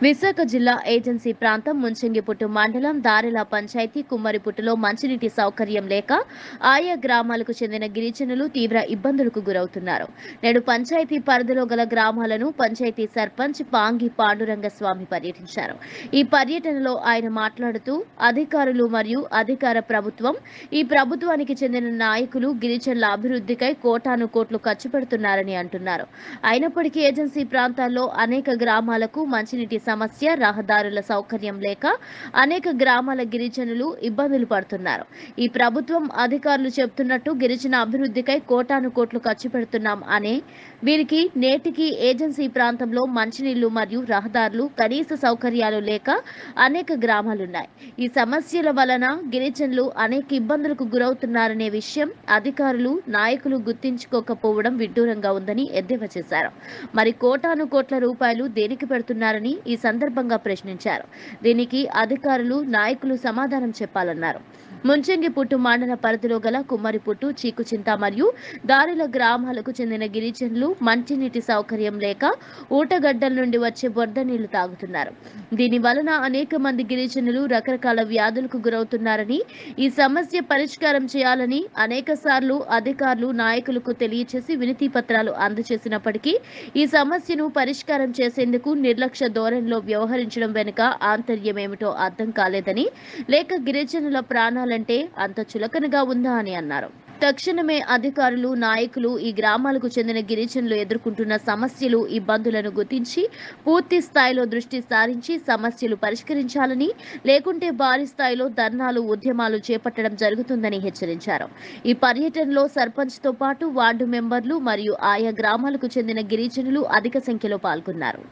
విశాఖ జిల్లా ఏజెన్సీ ప్రాంతం ముంచంగిపుట్టు మండలం దారెల పంచాయతీ కుమ్మరిపుట్టులో మంచినీటి సౌకర్యం లేక ఆయా గ్రామాలకు చెందిన గిరిజనులు తీవ్ర ఇబ్బందులకు గురవుతున్నారు. నేడు పంచాయతీ పరిధిలో గల గ్రామాలను పంచాయతీ సర్పంచ్ పాంగి పాండురంగస్వామి పర్యటించారు. ఈ పర్యటనలో ఆయన మాట్లాడుతూ అధికారులు మరియు అధికార ప్రభుత్వం ఈ ప్రభుత్వానికి చెందిన నాయకులు గిరిజనుల అభివృద్ధికై కోటాను కోట్లు ఖర్చు పెడుతున్నారని అంటున్నారు. అయినప్పటికీ ఏజెన్సీ ప్రాంతాల్లో అనేక గ్రామాలకు మంచినీటి సమస్య, రహదారుల సౌకర్యం లేక అనేక గ్రామాల గిరిజనులు ఇబ్బందులు పడుతున్నారు. ఈ ప్రభుత్వం అధికారులు చెబుతున్నట్టు గిరిజన అభివృద్ధికై కోటాను కోట్లు ఖర్చు పెడుతున్నాం అనే వీరికి నేటికి ఏజెన్సీ ప్రాంతంలో మంచినీళ్లు మరియు రహదారులు కనీస సౌకర్యాలు లేక అనేక గ్రామాలున్నాయి. ఈ సమస్యల వలన గిరిజనులు అనేక ఇబ్బందులకు గురవుతున్నారనే విషయం అధికారులు నాయకులు గుర్తించుకోకపోవడం విడ్డూరంగా ఉందని ఎద్దేవా చేశారు. మరి కోటాను కోట్ల రూపాయలు దేనికి పెడుతున్నారని ఈ సందర్భంగా ప్రశ్నించారు. దీనికి అధికారులు నాయకులు సమాధానం చెప్పాలన్నారు. ముంచంగిపుట్టు మండల పరిధిలో గల కుమ్మరిపుట్టు, చీకుచింత మరియు దారిల గ్రామాలకు చెందిన గిరిజనులు మంచినీటి సౌకర్యం లేక ఊటగడ్డల నుండి వచ్చే బొర్ద నీళ్లు తాగుతున్నారు. దీని వలన అనేక మంది గిరిజనులు రకరకాల వ్యాధులకు గురవుతున్నారని, ఈ సమస్య పరిష్కారం చేయాలని అనేక సార్లు అధికారులు నాయకులకు తెలియచేసి వినతి పత్రాలు అందజేసినప్పటికీ ఈ సమస్యను పరిష్కారం చేసేందుకు నిర్లక్ష్య ధోరణిలో వ్యవహరించడం వెనుక ఆంతర్యమేమిటో అర్థం కాలేదని, లేక గిరిజనుల ప్రాణాలంటే అంత చులకనగా ఉందా అని అన్నారు. తక్షణమే అధికారులు నాయకులు ఈ గ్రామాలకు చెందిన గిరిజనులు ఎదుర్కొంటున్న సమస్యలు, ఇబ్బందులను గుర్తించి పూర్తి స్థాయిలో దృష్టి సారించి సమస్యలు పరిష్కరించాలని, లేకుంటే భారీ స్థాయిలో ధర్నాలు, ఉద్యమాలు చేపట్టడం జరుగుతుందని హెచ్చరించారు. ఈ పర్యటనలో సర్పంచ్తో పాటు వార్డు మెంబర్లు మరియు ఆయా గ్రామాలకు చెందిన గిరిజనులు అధిక సంఖ్యలో పాల్గొన్నారు.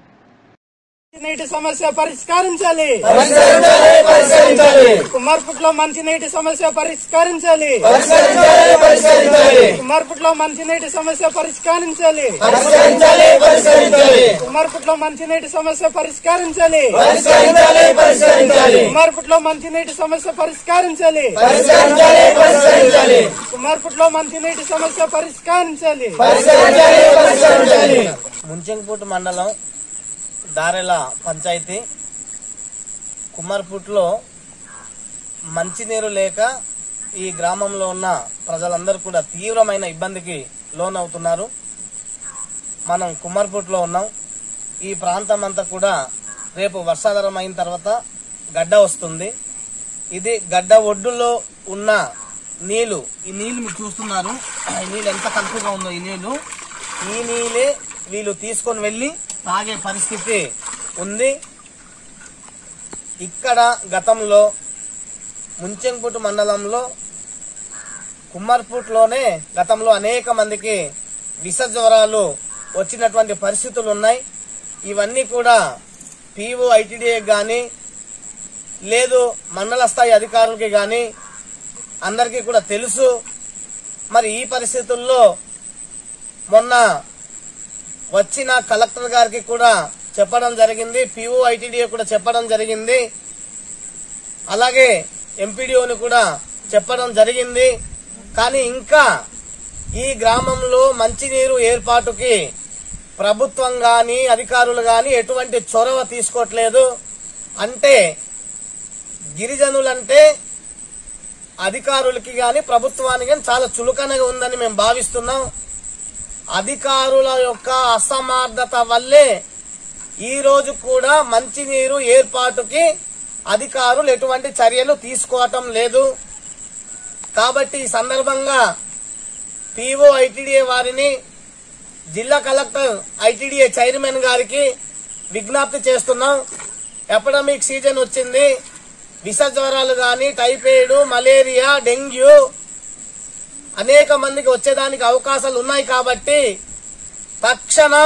నీటి సమస్య పరిష్కరించాలి. కుమార్పుట్లో మంచినీటి సమస్య పరిష్కరించాలి. కుమార్పుట్లో మంచినీటి సమస్య పరిష్కరించాలి. కుమార్పుట్లో మంచినీటి సమస్య పరిష్కరించాలి. కుమార్పుట్లో మంచినీటి సమస్య పరిష్కరించాలి. కుమార్పుట్లో మంచినీటి సమస్య పరిష్కరించాలి. ముంచంగిపుట్టు మండలం దారెల పంచాయతీ కుమ్మరిపుట్టులో మంచినీరు లేక ఈ గ్రామంలో ఉన్న ప్రజలందరూ కూడా తీవ్రమైన ఇబ్బందికి లోనవుతున్నారు. మనం కుమ్మరిపుట్టులో ఉన్నాం. ఈ ప్రాంతం అంతా కూడా రేపు వర్షాధారం అయిన తర్వాత గడ్డ వస్తుంది. ఇది గడ్డ ఒడ్డులో ఉన్న నీళ్లు. ఈ నీళ్లు మీరు చూస్తున్నారు. ఈ నీళ్ళు ఎంత కలుపుగా ఉందో ఈ నీళ్ళే వీళ్ళు తీసుకొని వెళ్లి తాగే పరిస్థితి ఉంది. ఇక్కడ గతంలో ముంచంగిపుట్టు మండలంలో కుమ్మరిపుట్టులోనే గతంలో అనేక మందికి విష జ్వరాలు వచ్చినటువంటి పరిస్థితులు ఉన్నాయి. ఇవన్నీ కూడా పీఓ ఐటీడీఏ గాని లేదు మండల స్థాయి అధికారులకి గాని అందరికీ కూడా తెలుసు. మరి ఈ పరిస్థితుల్లో మొన్న వచ్చిన కలెక్టర్ గారికి కూడా చెప్పడం జరిగింది, పీఓ ఐటీడీఏ కూడా చెప్పడం జరిగింది, అలాగే ఎంపీడీఓని కూడా చెప్పడం జరిగింది. కానీ ఇంకా ఈ గ్రామంలో మంచినీరు ఏర్పాటుకి ప్రభుత్వం గాని అధికారులు గాని ఎటువంటి చొరవ తీసుకోవట్లేదు. అంటే గిరిజనులంటే అధికారులకి గాని ప్రభుత్వానికి గాని చాలా చులకనగా ఉందని మేము భావిస్తున్నాం. అధికారుల యొక్క అసమర్థత వల్లే ఈ రోజు కూడా మంచినీరు ఏర్పాటుకి అధికారులు ఎటువంటి చర్యలు తీసుకోవటం లేదు. కాబట్టి ఈ సందర్భంగా పీఓ ఐటీడీఏ వారిని, జిల్లా కలెక్టర్ ఐటీడీఏ చైర్మన్ గారికి విజ్ఞప్తి చేస్తున్నాం. ఎపిడమిక్ సీజన్ వచ్చింది. విష జ్వరాలు గాని, టైఫాయిడ్, మలేరియా, డెంగ్యూ అనేక మందికి వచ్చేదానికి అవకాశాలు ఉన్నాయి. కాబట్టి తక్షణం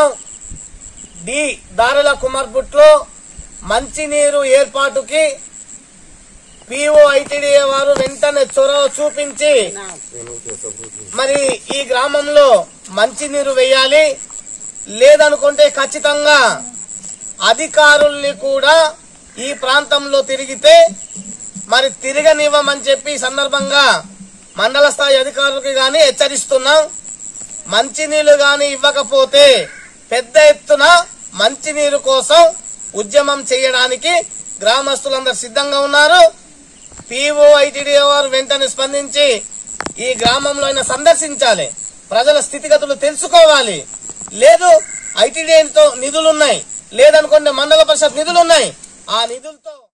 దారెల కుమ్మరిపుట్టులో మంచినీరు ఏర్పాటుకి పీఓ ఐటీడీఏ వారు వెంటనే చొరవ చూపించి మరి ఈ గ్రామంలో మంచినీరు వేయాలి. లేదనుకుంటే ఖచ్చితంగా అధికారుల్ని కూడా ఈ ప్రాంతంలో తిరిగితే మరి తిరగనివ్వమని చెప్పి ఈ సందర్భంగా మండల స్థాయి అధికారులకి గాని హెచ్చరిస్తున్నాం. మంచినీళ్లు గాని ఇవ్వకపోతే పెద్ద ఎత్తున మంచినీరు కోసం ఉద్యమం చేయడానికి గ్రామస్తులందరూ సిద్ధంగా ఉన్నారు. పీఓ ఐటీడీఏ వారు వెంటనే స్పందించి ఈ గ్రామంలో అయినా సందర్శించాలి, ప్రజల స్థితిగతులు తెలుసుకోవాలి. లేదు ఐటీడీఏతో నిధులున్నాయి, లేదనుకోండి మండల పరిషత్ నిధులున్నాయి, ఆ నిధులతో